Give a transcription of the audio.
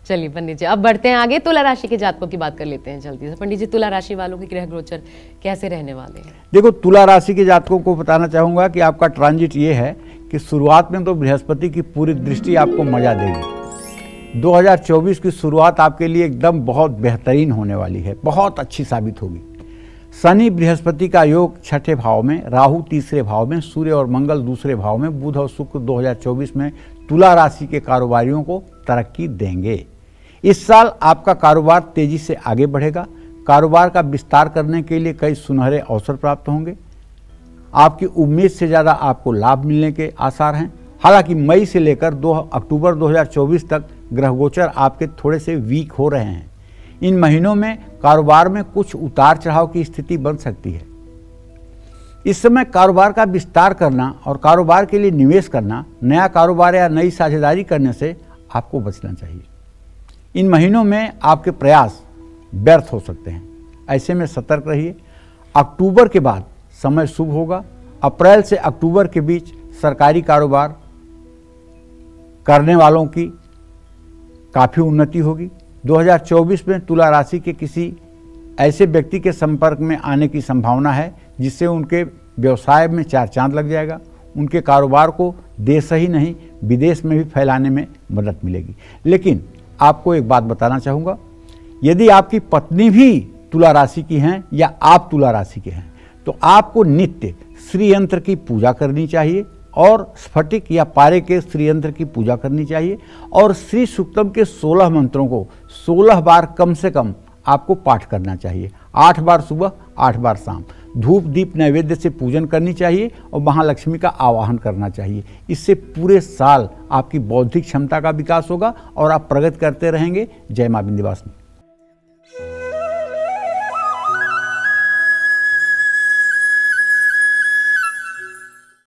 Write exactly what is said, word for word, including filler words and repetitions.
चलिए पंडित जी, अब बढ़ते हैं आगे, तुला राशि के जातकों की बात कर लेते हैं जल्दी से। पंडित जी, तुला राशि वालों के ग्रह गोचर कैसे रहने वाले हैं? देखो, तुला राशि के जातकों को बताना चाहूंगा कि आपका ट्रांजिट ये है कि शुरुआत में तो बृहस्पति की पूरी दृष्टि आपको मजा देगी। दो हज़ार चौबीस की शुरुआत आपके लिए एकदम बहुत बेहतरीन होने वाली है, बहुत अच्छी साबित होगी। शनि बृहस्पति का योग छठे भाव में, राहु तीसरे भाव में, सूर्य और मंगल दूसरे भाव में, बुध और शुक्र दो हज़ार चौबीस में तुला राशि के कारोबारियों को तरक्की देंगे। इस साल आपका कारोबार तेजी से आगे बढ़ेगा। कारोबार का विस्तार करने के लिए कई सुनहरे अवसर प्राप्त होंगे। आपकी उम्मीद से ज़्यादा आपको लाभ मिलने के आसार हैं। हालांकि मई से लेकर दो अक्टूबर दो हज़ार चौबीस तक ग्रह गोचर आपके थोड़े से वीक हो रहे हैं। इन महीनों में कारोबार में कुछ उतार चढ़ाव की स्थिति बन सकती है। इस समय कारोबार का विस्तार करना और कारोबार के लिए निवेश करना, नया कारोबार या नई साझेदारी करने से आपको बचना चाहिए। इन महीनों में आपके प्रयास व्यर्थ हो सकते हैं, ऐसे में सतर्क रहिए। अक्टूबर के बाद समय शुभ होगा। अप्रैल से अक्टूबर के बीच सरकारी कारोबार करने वालों की काफ़ी उन्नति होगी। दो हज़ार चौबीस में तुला राशि के किसी ऐसे व्यक्ति के संपर्क में आने की संभावना है जिससे उनके व्यवसाय में चार चांद लग जाएगा। उनके कारोबार को देश ही नहीं विदेश में भी फैलाने में मदद मिलेगी। लेकिन आपको एक बात बताना चाहूँगा, यदि आपकी पत्नी भी तुला राशि की हैं या आप तुला राशि के हैं तो आपको नित्य श्री यंत्र की पूजा करनी चाहिए और स्फटिक या पारे के श्री यंत्र की पूजा करनी चाहिए और श्री सूक्तम के सोलह मंत्रों को सोलह बार कम से कम आपको पाठ करना चाहिए। आठ बार सुबह, आठ बार शाम। धूप दीप नैवेद्य से पूजन करनी चाहिए और महालक्ष्मी का आवाहन करना चाहिए। इससे पूरे साल आपकी बौद्धिक क्षमता का विकास होगा और आप प्रगति करते रहेंगे। जय मां विंध्यवासिनी।